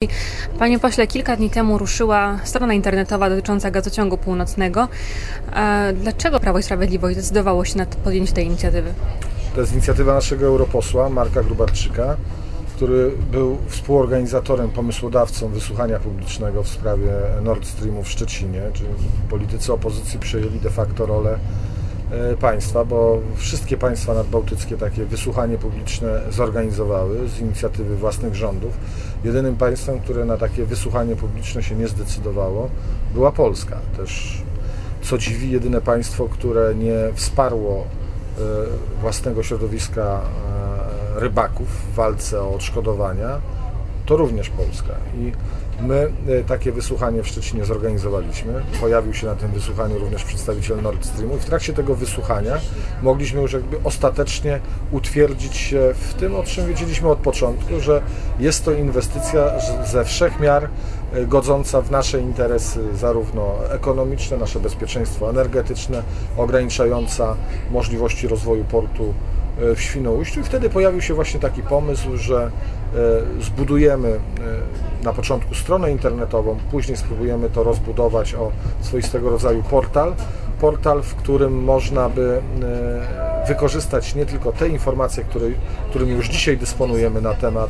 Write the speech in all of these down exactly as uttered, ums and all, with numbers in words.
Panie pośle, kilka dni temu ruszyła strona internetowa dotycząca gazociągu północnego. Dlaczego Prawo i Sprawiedliwość zdecydowało się na podjęcie tej inicjatywy? To jest inicjatywa naszego europosła Marka Gróbarczyka, który był współorganizatorem, pomysłodawcą wysłuchania publicznego w sprawie Nord Streamu w Szczecinie, czyli politycy opozycji przejęli de facto rolę państwa, bo wszystkie państwa nadbałtyckie takie wysłuchanie publiczne zorganizowały z inicjatywy własnych rządów. Jedynym państwem, które na takie wysłuchanie publiczne się nie zdecydowało, była Polska. Też, co dziwi, jedyne państwo, które nie wsparło własnego środowiska rybaków w walce o odszkodowania, to również Polska. I my takie wysłuchanie w Szczecinie zorganizowaliśmy. Pojawił się na tym wysłuchaniu również przedstawiciel Nord Streamu i w trakcie tego wysłuchania mogliśmy już jakby ostatecznie utwierdzić się w tym, o czym wiedzieliśmy od początku, że jest to inwestycja ze wszech miar godząca w nasze interesy zarówno ekonomiczne, nasze bezpieczeństwo energetyczne, ograniczająca możliwości rozwoju portu w Świnoujściu i wtedy pojawił się właśnie taki pomysł, że zbudujemy na początku stronę internetową, później spróbujemy to rozbudować o swoistego rodzaju portal, portal, w którym można by wykorzystać nie tylko te informacje, które, którymi już dzisiaj dysponujemy na temat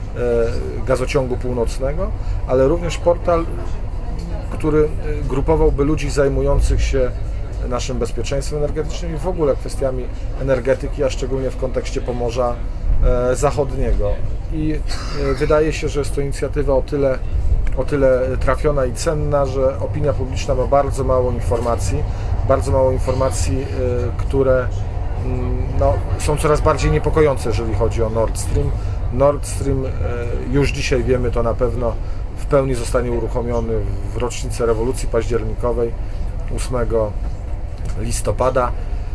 gazociągu północnego, ale również portal, który grupowałby ludzi zajmujących się naszym bezpieczeństwem energetycznym i w ogóle kwestiami energetyki, a szczególnie w kontekście Pomorza Zachodniego. I wydaje się, że jest to inicjatywa o tyle, o tyle trafiona i cenna, że opinia publiczna ma bardzo mało informacji, bardzo mało informacji, które no, są coraz bardziej niepokojące, jeżeli chodzi o Nord Stream. Nord Stream, już dzisiaj wiemy to na pewno, w pełni zostanie uruchomiony w rocznicę rewolucji październikowej, ósmego listopada.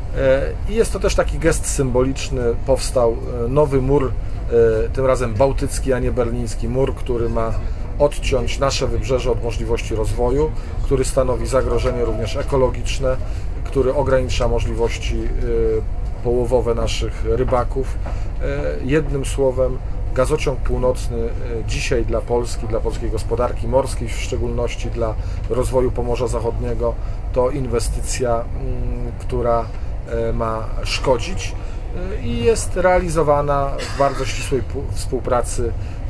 I jest to też taki gest symboliczny. Powstał nowy mur, tym razem bałtycki, a nie berliński mur, który ma odciąć nasze wybrzeże od możliwości rozwoju, który stanowi zagrożenie również ekologiczne, który ogranicza możliwości połowowe naszych rybaków. Jednym słowem, gazociąg północny dzisiaj dla Polski, dla polskiej gospodarki morskiej, w szczególności dla rozwoju Pomorza Zachodniego, to inwestycja, która ma szkodzić i jest realizowana w bardzo ścisłej współpracy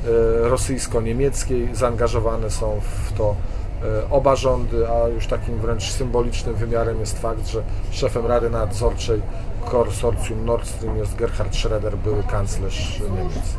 rosyjsko-niemieckiej. Zaangażowane są w to oba rządy, a już takim wręcz symbolicznym wymiarem jest fakt, że szefem Rady Nadzorczej konsorcjum Nord Stream jest Gerhard Schröder, były kanclerz Niemiec.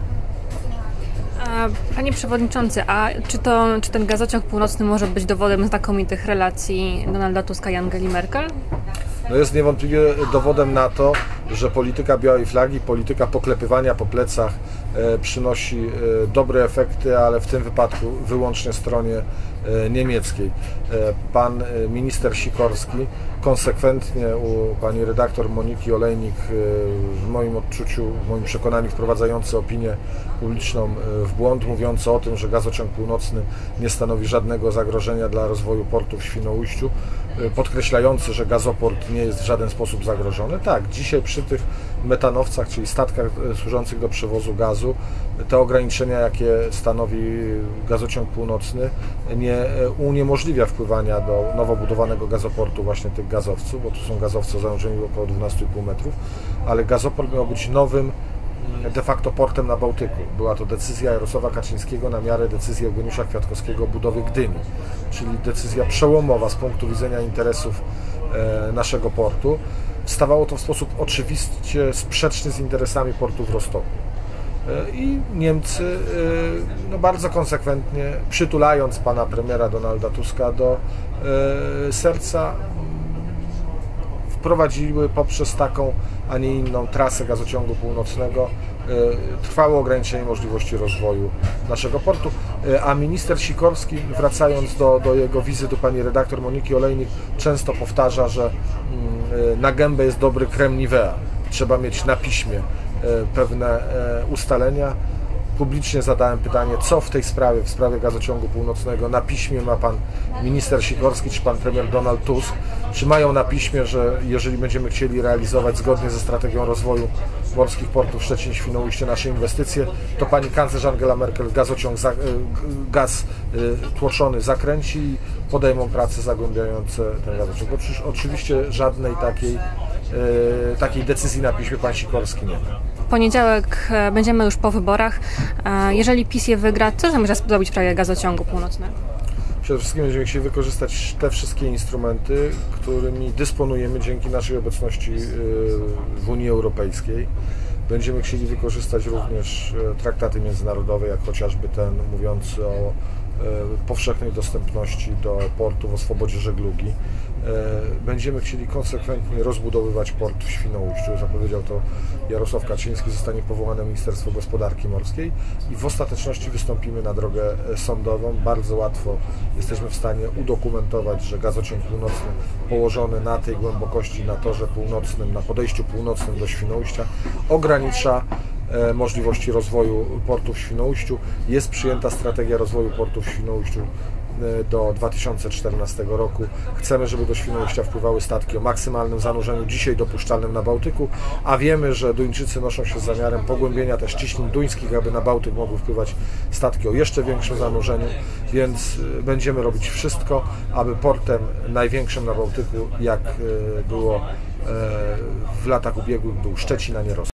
Panie Przewodniczący, a czy, to, czy ten gazociąg północny może być dowodem znakomitych relacji Donalda Tuska i Angeli Merkel? No jest niewątpliwie dowodem na to, że polityka białej flagi, polityka poklepywania po plecach e, przynosi e, dobre efekty, ale w tym wypadku wyłącznie stronie e, niemieckiej. E, pan e, minister Sikorski konsekwentnie u pani redaktor Moniki Olejnik, e, w moim odczuciu, w moim przekonaniu wprowadzający opinię publiczną e, w błąd, mówiący o tym, że gazociąg północny nie stanowi żadnego zagrożenia dla rozwoju portu w Świnoujściu, e, podkreślający, że gazoport nie jest w żaden sposób zagrożony. Tak, dzisiaj przy tych metanowcach, czyli statkach służących do przewozu gazu, te ograniczenia, jakie stanowi gazociąg północny, nie uniemożliwia wpływania do nowo budowanego gazoportu właśnie tych gazowców, bo tu są gazowce o zanurzeniu około dwanaście i pół metrów, ale gazoport miał być nowym de facto portem na Bałtyku. Była to decyzja Jarosława Kaczyńskiego na miarę decyzji Eugeniusza Kwiatkowskiego o budowie Gdyni, czyli decyzja przełomowa z punktu widzenia interesów naszego portu. Stawało to w sposób oczywiście sprzeczny z interesami portu w Rostoku. I Niemcy no, bardzo konsekwentnie, przytulając pana premiera Donalda Tuska do serca, wprowadziły poprzez taką, a nie inną trasę gazociągu północnego trwałe ograniczenie możliwości rozwoju naszego portu. A minister Sikorski, wracając do, do jego wizyty u pani redaktor Moniki Olejnik, często powtarza, że na gębę jest dobry crème Nivea. Trzeba mieć na piśmie pewne ustalenia. publicznie zadałem pytanie, co w tej sprawie, w sprawie Gazociągu Północnego na piśmie ma pan minister Sikorski czy pan premier Donald Tusk. Czy mają na piśmie, że jeżeli będziemy chcieli realizować zgodnie ze strategią rozwoju morskich portów Szczecin-Świnoujście nasze inwestycje, to pani kanclerz Angela Merkel gazociąg, za, gaz tłoczony zakręci i podejmą prace zagłębiające ten gazociąg. Oczywiście żadnej takiej, takiej decyzji na piśmie pan Sikorski nie ma. W poniedziałek będziemy już po wyborach. Jeżeli PiS je wygra, co zamierza zrobić w sprawie Gazociągu Północnego? Przede wszystkim będziemy chcieli wykorzystać te wszystkie instrumenty, którymi dysponujemy dzięki naszej obecności w Unii Europejskiej. Będziemy chcieli wykorzystać również traktaty międzynarodowe, jak chociażby ten mówiący o powszechnej dostępności do portów, o swobodzie żeglugi. Będziemy chcieli konsekwentnie rozbudowywać port w Świnoujściu. Zapowiedział to Jarosław Kaczyński, zostanie powołane Ministerstwo Gospodarki Morskiej i w ostateczności wystąpimy na drogę sądową. Bardzo łatwo jesteśmy w stanie udokumentować, że gazociąg północny położony na tej głębokości, na torze północnym, na podejściu północnym do Świnoujścia ogranicza możliwości rozwoju portu w Świnoujściu. Jest przyjęta strategia rozwoju portu w Świnoujściu do dwa tysiące czternastego roku. Chcemy, żeby do Świnoujścia wpływały statki o maksymalnym zanurzeniu, dzisiaj dopuszczalnym na Bałtyku, a wiemy, że Duńczycy noszą się z zamiarem pogłębienia też ciśnień duńskich, aby na Bałtyk mogły wpływać statki o jeszcze większym zanurzeniu, więc będziemy robić wszystko, aby portem największym na Bałtyku, jak było w latach ubiegłych, był Szczecin, a nie Rostock.